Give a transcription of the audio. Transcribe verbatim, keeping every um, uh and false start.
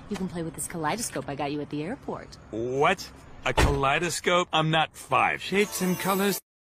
You can play with this kaleidoscope I got you at the airport. What? A kaleidoscope? I'm not five. Shapes and colors.